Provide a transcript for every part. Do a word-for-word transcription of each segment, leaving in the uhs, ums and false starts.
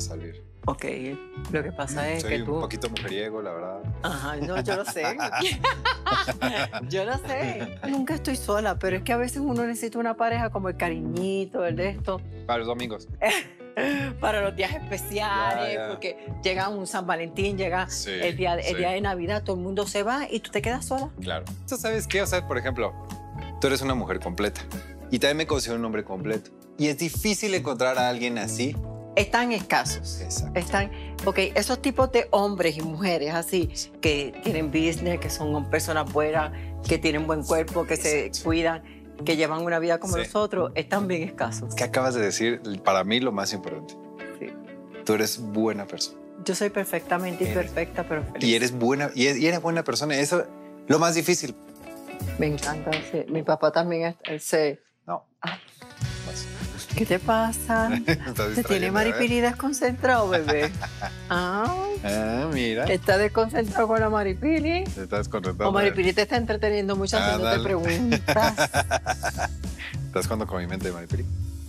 salir. Ok, lo que pasa es Soy que tú... un poquito mujeriego, la verdad. Ajá, no, yo lo sé. Yo lo sé. Nunca estoy sola, pero es que a veces uno necesita una pareja como el cariñito, el de esto. Para los domingos. Para los días especiales, Ya, ya. porque llega un San Valentín, llega Sí, el, día, el sí. día de Navidad, todo el mundo se va y tú te quedas sola. Claro. ¿Tú sabes qué? O sea, por ejemplo, tú eres una mujer completa. Y también me considero un hombre completo. Y es difícil encontrar a alguien así. Están escasos. Exacto. Están, ok, esos tipos de hombres y mujeres así, que tienen business, que son personas buenas, que tienen buen cuerpo, que se Exacto. cuidan, que llevan una vida como Sí. nosotros, están bien escasos. ¿Qué acabas de decir? Para mí lo más importante. Sí. Tú eres buena persona. Yo soy perfectamente Eres. imperfecta, pero feliz. Y eres buena, y y eres buena persona. Eso es lo más difícil. Me encanta. Sí. Mi papá también es, él se... No. Ay, Vas. ¿qué te pasa? Estás ¿Te tiene distrayendo, ¿eh? Maripili desconcentrado, bebé? Ah, Ah, mira. ¿está desconcentrado con la Maripili? Te estás contentando. O Maripili te está entreteniendo mucho Ah, haciéndote dale. preguntas. ¿Estás jugando con mi mente de Maripili?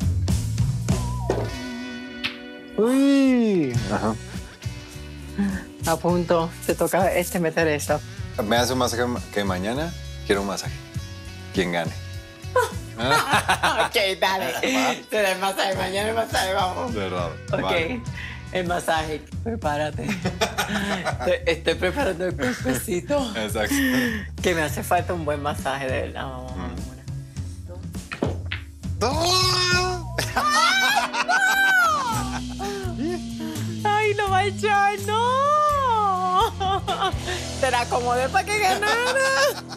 Uy, Ajá. a punto. Te toca este meter eso. ¿Me hace un masaje que mañana? Quiero un masaje. ¿Quién gane? Ok, dale. Va. Te da el masaje. Mañana el masaje, vamos. Verdad. Ok, Vale. el masaje. Prepárate. Te- Estoy preparando el cuerpecito. Exacto. Que me hace falta un buen masaje, de verdad. Vamos, vamos, una. ¡Ay, lo va a echar! ¡No! Te la acomodé para que ganara.